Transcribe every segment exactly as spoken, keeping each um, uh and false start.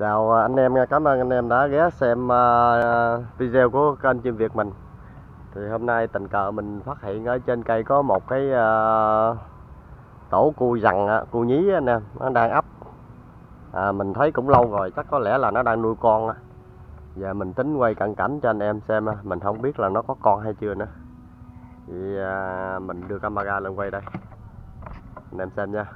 Chào anh em nha, cảm ơn anh em đã ghé xem uh, video của kênh Chim Việt mình. Thì hôm nay tình cờ mình phát hiện ở trên cây có một cái uh, tổ cu rằng, cu nhí anh em, nó đang ấp. À, mình thấy cũng lâu rồi, chắc có lẽ là nó đang nuôi con á. Giờ mình tính quay cận cảnh cho anh em xem, mình không biết là nó có con hay chưa nữa. Thì uh, mình đưa camera lên quay đây, anh em xem nha.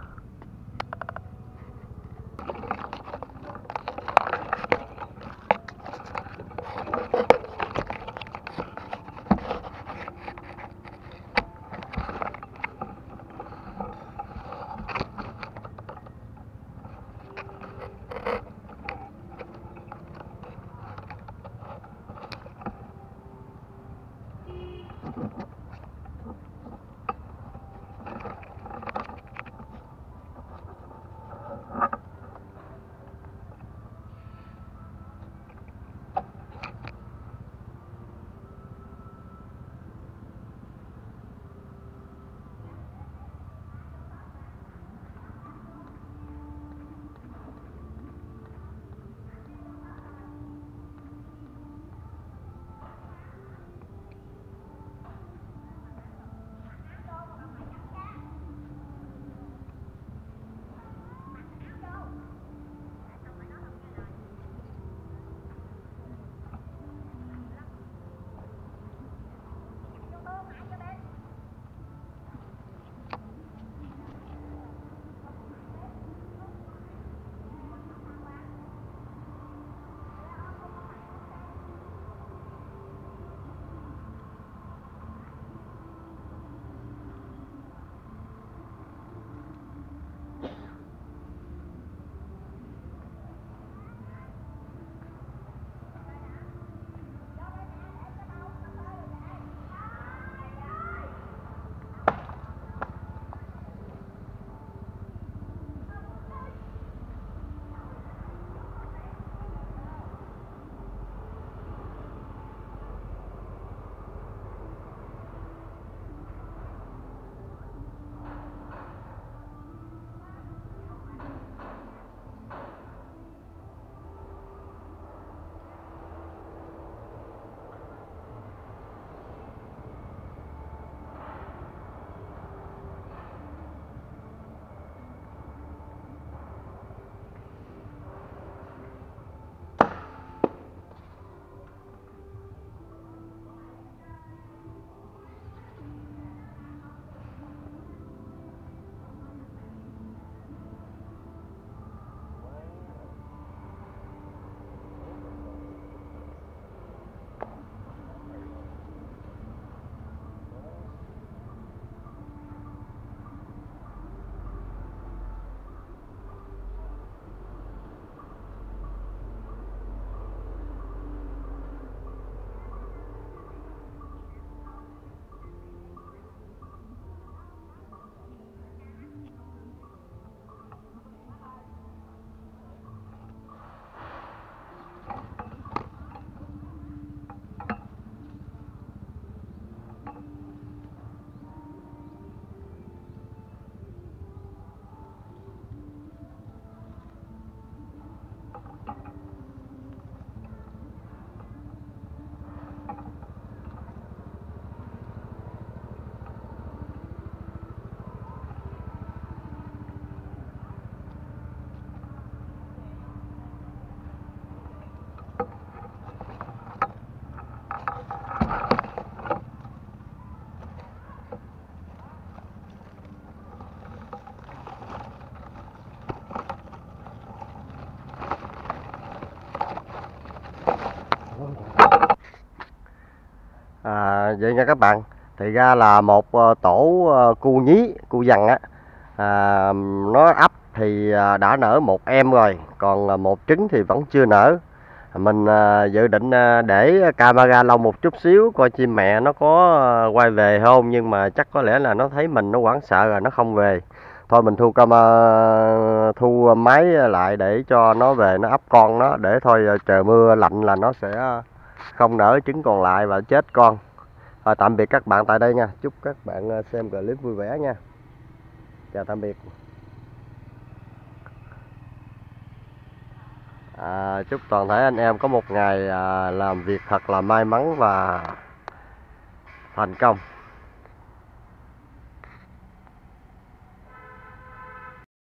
À, vậy nha các bạn, thì ra là một uh, tổ uh, cu nhí, cu vằn á, à, nó ấp thì uh, đã nở một em rồi, còn uh, một trứng thì vẫn chưa nở. Mình uh, dự định uh, để camera lâu một chút xíu coi chim mẹ nó có uh, quay về không, nhưng mà chắc có lẽ là nó thấy mình nó hoảng sợ rồi nó không về. Thôi mình thu camera, thu máy lại để cho nó về nó ấp con nó, để thôi uh, trời mưa lạnh là nó sẽ không nở trứng còn lại và chết con. Rồi, tạm biệt các bạn tại đây nha. Chúc các bạn xem clip vui vẻ nha. Chào tạm biệt. À, chúc toàn thể anh em có một ngày à, làm việc thật là may mắn và thành công.